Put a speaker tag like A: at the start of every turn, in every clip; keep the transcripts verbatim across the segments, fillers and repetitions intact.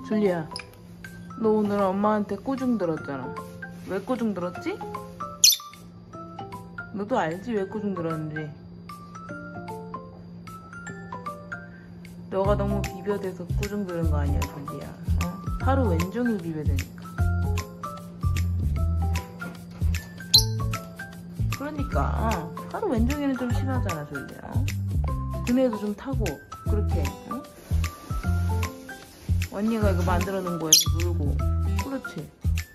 A: 줄리야, 너 오늘 엄마한테 꾸중 들었잖아. 왜 꾸중 들었지? 너도 알지 왜 꾸중 들었는지. 너가 너무 비벼대서 꾸중 들은 거 아니야, 줄리야. 어? 하루 왼종일 비벼대니까. 그러니까 어? 하루 왼종일은 좀 심하잖아, 줄리야. 어? 그네도 좀 타고 그렇게. 어? 언니가 이거 만들어 놓은 거에서 놀고. 그렇지.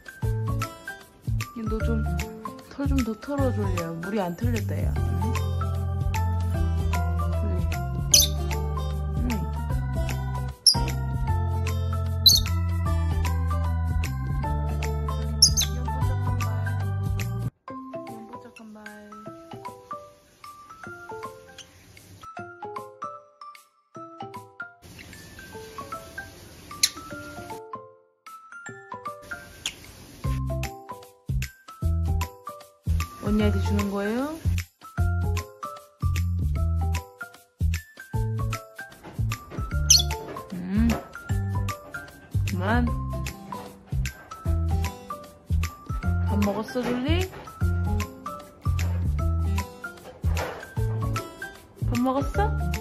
A: 너 좀 털 좀 더 털어, 줄리야. 물이 안 털렸다, 야. 응? 응. 연보작한 발. 언니한테 주는 거예요? 음, 그만. 밥 먹었어, 줄리? 밥 먹었어?